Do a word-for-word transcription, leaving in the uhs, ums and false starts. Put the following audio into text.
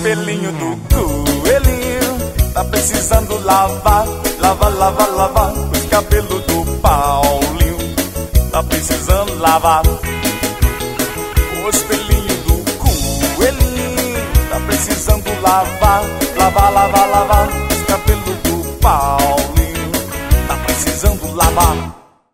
espelhinho do coelhinho tá precisando lavar, lavar, lavar, lavar. Os cabelos do Paulinho tá precisando lavar. O espelhinho do coelhinho tá precisando lavar, lavar, lavar, lavar. Os cabelos do Paulinho tá precisando lavar.